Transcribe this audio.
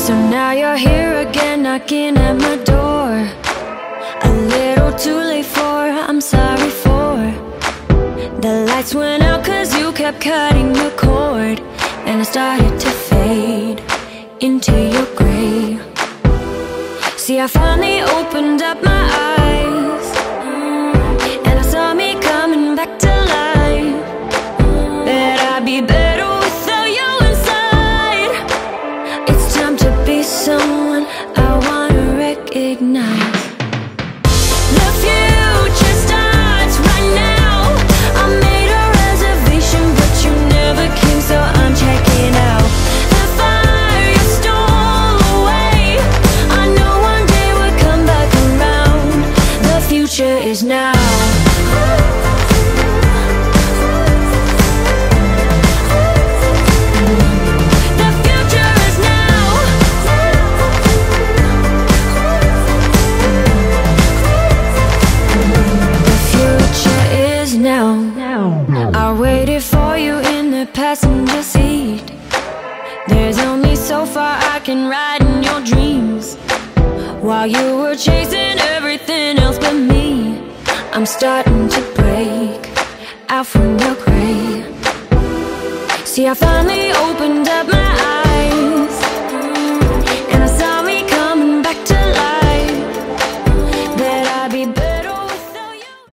So now you're here again, knocking at my door. A little too late for, I'm sorry for. The lights went out cause you kept cutting the cord, and I started to fade into your gray. See, I finally opened up my eyes, and I saw me coming back to life. That I'd be better without you inside. It's time to be someone I wanna recognize. The future starts right now. I made a reservation, but you never came, so I'm checking out. The fire you stole away, I know one day we'll come back around. The future is now. I waited for you in the passenger seat. There's only so far I can ride in your dreams. While you were chasing everything else but me, I'm starting to break out from your grave. See, I finally opened up my eyes,